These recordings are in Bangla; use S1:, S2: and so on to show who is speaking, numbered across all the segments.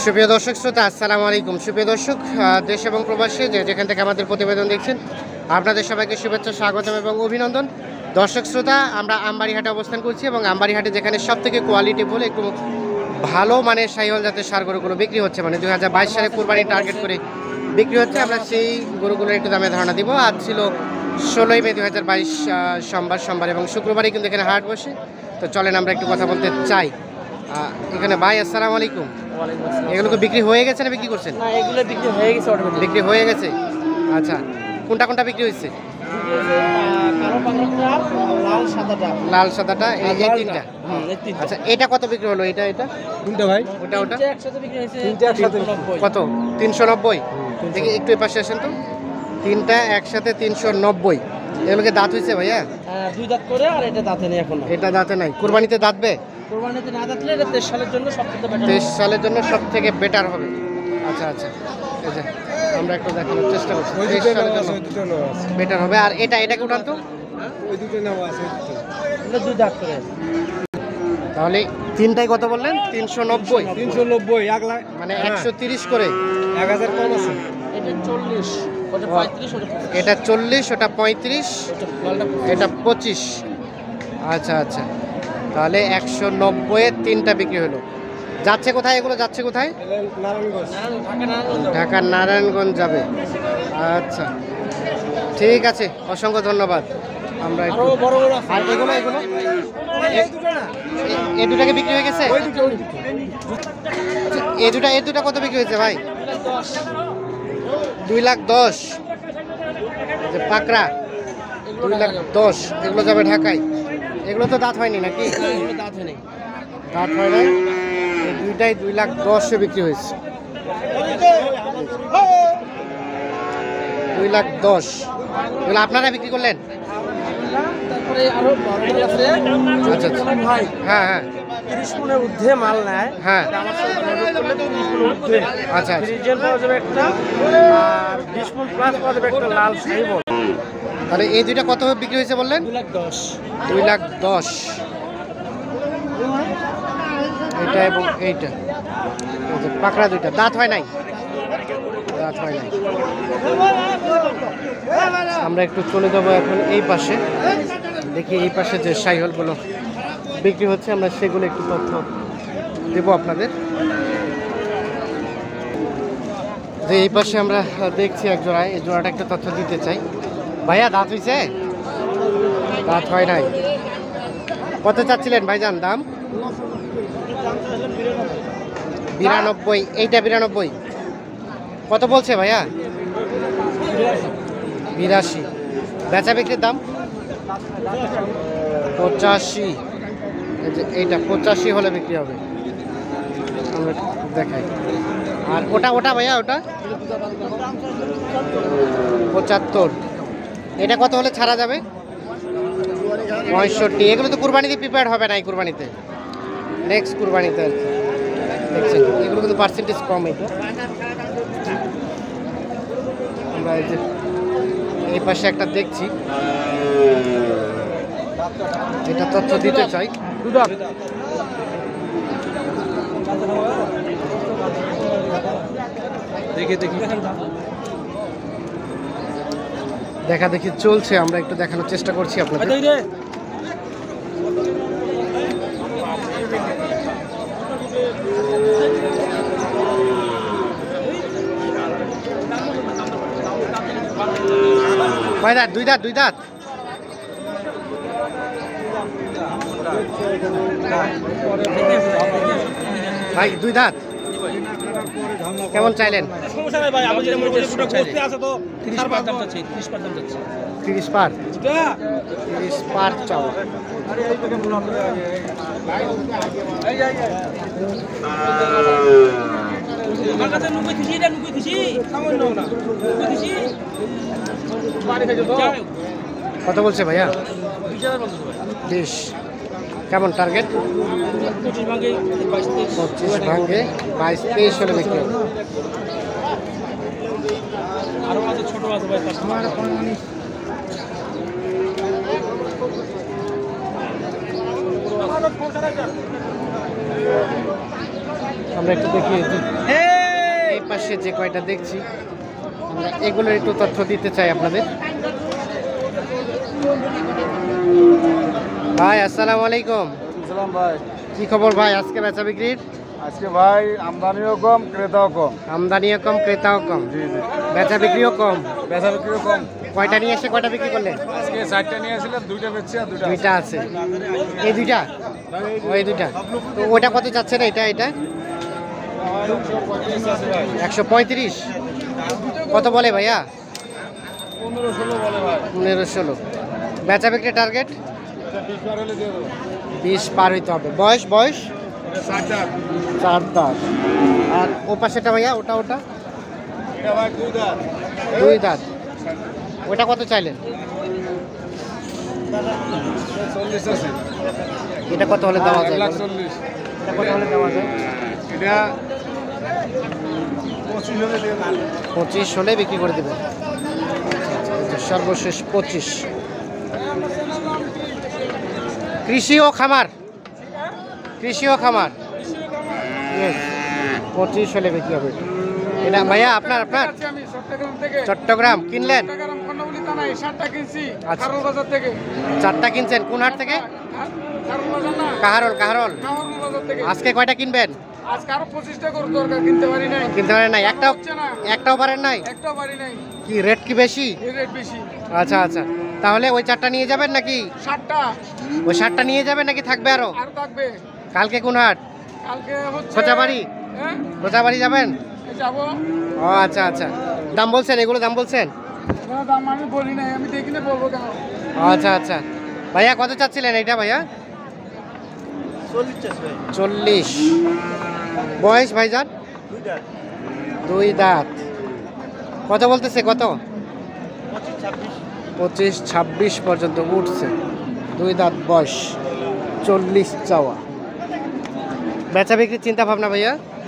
S1: সুপ্রিয় দর্শক শ্রোতা, আসসালামু আলাইকুম। সুপ্রিয় দর্শক, দেশ এবং প্রবাসী যেখান থেকে আমাদের প্রতিবেদন দেখছেন, আপনাদের সবাইকে শুভেচ্ছা, স্বাগতম এবং অভিনন্দন। দর্শক শ্রোতা, আমরা আমবাড়িহাটে অবস্থান করছি এবং আমবাড়িহাটে যেখানে সবথেকে কোয়ালিটিফুল একটু ভালো মানের শাহিওয়াল জাতের ষাঁড় গরুগুলো বিক্রি হচ্ছে, মানে 2022 সালে কুরবানি টার্গেট করে বিক্রি হচ্ছে, আমরা সেই গরুগুলোর একটু দামে ধারণা দিব। আজ ছিল 16 মে 2022 সোমবার এবং শুক্রবারই কিন্তু এখানে হাট বসে। তো চলেন আমরা একটু কথা বলতে চাই। এখানে ভাই, আসসালামু আলাইকুম। এগুলো কি বিক্রি হয়ে গেছে না বিক্রি করছেন?
S2: না, এগুলো বিক্রি হয়ে গেছে অটোমেটিক।
S1: বিক্রি হয়ে গেছে, আচ্ছা। কোনটা কোনটা বিক্রি হয়েছে?
S2: কালো পাংড়াটা, লাল সাদাটা।
S1: লাল সাদাটা, এই তিনটা। আচ্ছা, এটা কত বিক্রি হলো? এটা
S2: তিনটা ভাই,
S1: ওটা
S2: একসাথে বিক্রি হয়েছে।
S1: তিনটা একসাথে কত? 390। দেখি একটু এই পাশে আসেন তো। তিনটা একসাথে 390। এগুলোকে দাঁত হয়েছে ভাইয়া?
S2: দুই দাঁত করে, আর এটা দাঁতে নেই এখনো।
S1: এটা দাঁতে নাই, কুরবানিতে দাঁতবে?
S2: কুরবানিতে না দাঁতলে এটা 23 সালের জন্য সবথেকে বেটার।
S1: 23 সালের জন্য সব থেকে বেটার হবে। আচ্ছা আচ্ছা, এই যে আমরা একটু দেখানোর চেষ্টা করছি। 23 সালের জন্য বেটার হবে। আর এটাকে উঠান তো।
S2: ওই দুটো নাও আছে, এটা দুই দাঁত করে।
S1: তাহলে তিনটাই কত বললেন? 390।
S2: 390, 1 লাখ
S1: মানে 130 করে।
S2: 1000 কম আছে। এটা 40, ওটা 35,
S1: এটা 40, ওটা 35, এটা 25। আচ্ছা আচ্ছা, তাহলে 190-এ তিনটা বিক্রি হলো। যাচ্ছে কোথায় এগুলো? যাচ্ছে কোথায়? ঢাকা নারায়ণগঞ্জ যাবে। আচ্ছা, ঠিক আছে, অসংখ্য ধন্যবাদ। আমরা একটু আর এগুলো এই দুটাকে বিক্রি হয়ে গেছে? এই দুটা কত বিক্রি হয়েছে ভাই? 2,10,000। পাকড়া 2,10,000, এগুলো যাবে ঢাকায়। এগুলো তো দাঁত হয়নি নাকি? দাঁত হয় নাই। এই দুইটাই 2,10,000-এ বিক্রি হয়েছে। 2,10,000 এগুলো আপনারা বিক্রি করলেন?
S2: তারপরে আরো বড় আছে।
S1: আচ্ছা আচ্ছা, হ্যাঁ হ্যাঁ,
S2: 30 মনের ঊর্ধ্বে মাল নেয়।
S1: হ্যাঁ,
S2: আমার সাথে যোগাযোগ করলে 30 মনের ঊর্ধ্বে
S1: আচ্ছা আচ্ছা।
S2: ফ্রিজিয়ান পাওয়া যাবে একটা, আর 20 মন প্লাস পাওয়া যাবে একটা লাল শাহিওয়াল।
S1: তাহলে এই দুইটা কত বিক্রি হয়েছে বললেন?
S2: 2,10,000।
S1: 2,10,000 এটা এবং এইটা। এই যে পাকড়া দুইটা, দাঁত হয় নাই, দাঁত হয় নাই। আমরা একটু চলে যাবো এখন এই পাশে, দেখি এই পাশে যে শাহিওয়ালগুলো বিক্রি হচ্ছে, আমরা সেগুলো একটু তথ্য দেবো আপনাদের। যে এই পাশে আমরা দেখছি এক জোড়ায়, এই জোড়াটা একটা তথ্য দিতে চাই। ভাইয়া, দাঁত হয়েছে? দাঁত হয় নাই। কত চাচ্ছিলেন ভাইজান দাম? 92। এইটা 92 কত বলছে ভাইয়া? 82। বেচা বিক্রির দাম 85। এই যে এইটা 85 হলে বিক্রি হবে, আমরা দেখাই। আর ওটা ভাইয়া, ওটা 75। এটা কত হলে ছাড়া যাবে? 65। এগুলো তো কুরবানিতে প্রিপেয়ার হবে না, এই কুরবানিতে, নেক্সট কুরবানিতে আর কি। দেখছেন, এগুলো কিন্তু পার্সেন্টেজ কম। এটা আমরা এই যে এই পাশে একটা দেখছি, এটা তথ্য দিতে চাই। দেখা দেখি চলছে, আমরা একটু দেখানোর চেষ্টা করছি আপনাদের। কয় দাঁত? দুই দাঁত। ভাই, দুই দাঁত। কেমন চাইলেন? 30 পার চাওয়া। কত বলছে ভাইয়া? 20। কেমন টার্গেট? 25 ভাঙে 22-23 হলে বিক্রি হবে।
S2: আরো আছে, ছোট আছে ভাই।
S1: আমরা একটু দেখি এই পাশে যে কয়টা দেখছি আমরা এগুলোর একটু তথ্য দিতে চাই আপনাদের। ভাই আসসালামু আলাইকুম।
S2: সালাম ভাই,
S1: কি খবর ভাই আজকে বেচা বিক্রির?
S2: আজকে ভাই আমদানিও কম ক্রেতাও কম।
S1: আমদানিও কম ক্রেতাও কম,
S2: জি জি,
S1: বেচা বিক্রিও কম।
S2: বেচা বিক্রিও কম।
S1: কয়টা নিয়ে এসে কয়টা বিক্রি করলেন?
S2: আজকে 4টা নিয়ে আসছিলাম, 2টা বেচছি আর 2টা
S1: দুইটা আছে। এই দুইটা, ওই দুইটা। তো ওইটা কত যাচ্ছে না? এটা 135। কত বলে ভাইয়া?
S2: 15-16 বলে ভাই।
S1: 15-16। বেচা বিক্রি টার্গেট
S2: 20 বার হলে দিয়ে দেবো।
S1: 20 পার হইতে হবে। বয়স বয়স
S2: 60টা।
S1: 4 দাঁত। আর ও পাশেটা ভাইয়া, ওটা
S2: এটা ভাই 2 দাঁত।
S1: 2 দাঁত। ওটা কত চাইলেন?
S2: 40 আছে।
S1: এটা কত হলে দেওয়া যায়?
S2: 1,40,000।
S1: এটা কত হলে দেওয়া যায়?
S2: এটা 25 হলে দিয়ে দেবো।
S1: 25 হলে বিক্রি করে দেবেন। সর্বশেষ 25। কৃষি ও খামার, কৃষি ও খামার। Yes, 25 হলে বিক্রি হবে। এটা ভাইয়া আপনার
S2: আমি চট্টগ্রাম থেকে।
S1: চট্টগ্রাম কিনলেন?
S2: চট্টগ্রাম কর্ণফুলী থানায় 7টা কিনছি।
S1: আচ্ছা।
S2: খারুল বাজার থেকে।
S1: 4টা কিনছেন কোন হাট থেকে?
S2: খারুল বাজার না?
S1: কাহারল।
S2: খারুল বাজার থেকে।
S1: আজকে কয়টা কিনবেন?
S2: আজকে আরো 25টা গরু দরকার, কিনতে পারি নাই।
S1: কিনতে পারেন নাই?
S2: হচ্ছে না।
S1: একটাও পারেন নাই?
S2: একটাও পারি নাই।
S1: কি রেট কি বেশি?
S2: এই রেট বেশি।
S1: আচ্ছা আচ্ছা, তাহলে ওই 4টা নিয়ে যাবেন নাকি?
S2: 7টা
S1: ওই 7টা নিয়ে যাবেন নাকি থাকবে আরো?
S2: আর থাকবে।
S1: কালকে কোন হাট?
S2: কালকে হচ্ছে
S1: খোঁচাবাড়ি।
S2: হ্যাঁ,
S1: খোঁচাবাড়ি যাবেন?
S2: যাবো।
S1: ও আচ্ছা আচ্ছা, দাম বলছেন? এগুলো দাম বলছেন?
S2: না, দাম আমি বলি নাই, আমি দেখি না বলবো কেন।
S1: আচ্ছা আচ্ছা, ভাইয়া কত চাচ্ছিলেন এইটা ভাইয়া? 40। বয়স ভাইজান? 2 দাঁত। কত বলতেছে? কত? 25-26 পর্যন্ত উঠছে। 2 দাঁত বয়স, 40 চাওয়া। বেচা বিক্রির চিন্তা ভাবনা ভাইয়া?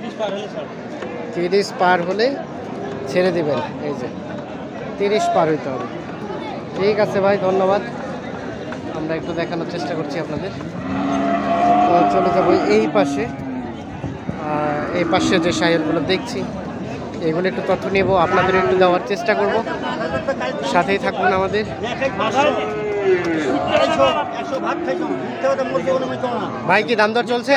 S1: 30 পার হলে ছেড়ে দিবেন। এই যে 30 পার হইতে হবে। ঠিক আছে ভাই, ধন্যবাদ। আমরা একটু দেখানোর চেষ্টা করছি আপনাদের। তো চলে যাবো এই পাশে। এই পাশে যে শাড়িগুলো দেখছি এগুলো একটু তথ্য নেব, আপনাদের একটু দেওয়ার চেষ্টা করব। সাথেই থাকুন আমাদের। ভাই কি দাম দর চলছে?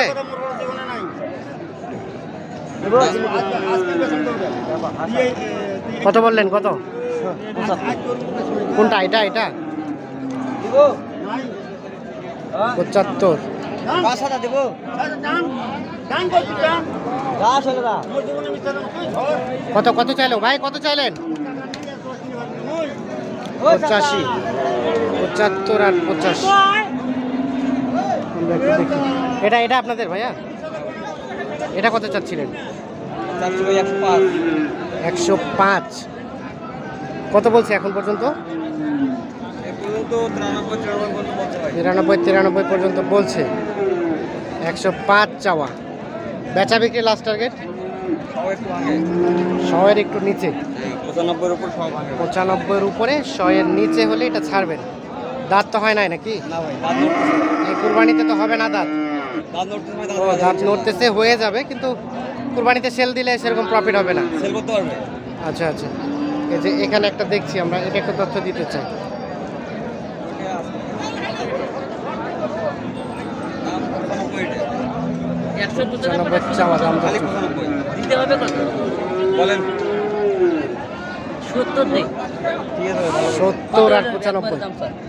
S1: কত বললেন? কত? কোনটা? এটা 75। কত কত চাইলো ভাই? কত চাইলেন? 85, 75 আর 85। এটা আপনাদের ভাইয়া? এটা কত চাচ্ছিলেন? 105। কত বলছে এখন পর্যন্ত? 93 পর্যন্ত বলছে। 105 চাওয়া। বেচা বিক্রি লাস্ট টার্গেট 100-এর একটু নিচে। 95-এর উপরে, 100-এর নিচে হলে এটা ছাড়বেন। দাঁত তো হয় নাই নাকি? এই কুরবানিতে তো হবে না দাঁত? ও, দাঁত নড়তেছে, হয়ে যাবে, কিন্তু কুরবানিতে সেল দিলে সেরকম প্রফিট হবে না। আচ্ছা আচ্ছা, এই যে এখানে একটা দেখছি আমরা, এটা একটা তথ্য দিতে চাই। চাওয়া দাম
S3: দিতে হবে কত?
S2: বলেন।
S3: 70 নেই।
S1: 70 আর 95।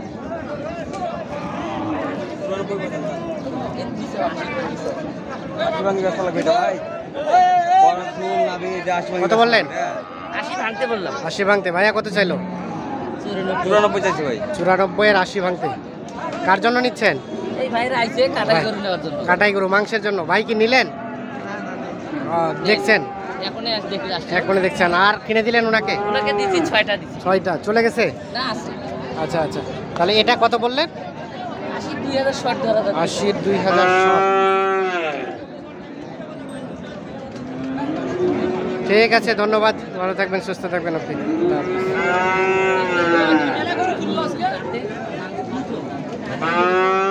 S1: কত বললেন?
S3: 80 ভাঙতে বললাম।
S1: 80 ভাঙতে। ভাইয়া কত চাইলো?
S3: 94 চাইছি ভাই।
S1: 94 আর 80 ভাঙতে। কার জন্য নিচ্ছেন?
S3: এই ভাইরা আইছে কাটাই করে নেওয়ার জন্য।
S1: কাটাই গরু মাংসের জন্য। ভাই কি নিলেন? দেখছেন?
S3: এখনই আজ দেখি আসছে।
S1: এখনই দেখছেন। আর কিনে দিলেন ওনাকে?
S3: ওনাকে দিছি 6টা দিছি।
S1: 6টা চলে গেছে?
S3: না আছে।
S1: আচ্ছা আচ্ছা, তাহলে এটা কত বললেন?
S3: 80 2000 শর্ট ধরা যাবে।
S1: 80 2000 শর্ট। ঠিক আছে, ধন্যবাদ। ভালো থাকবেন, সুস্থ থাকবেন আপনি। আল্লাহ হাফেজ।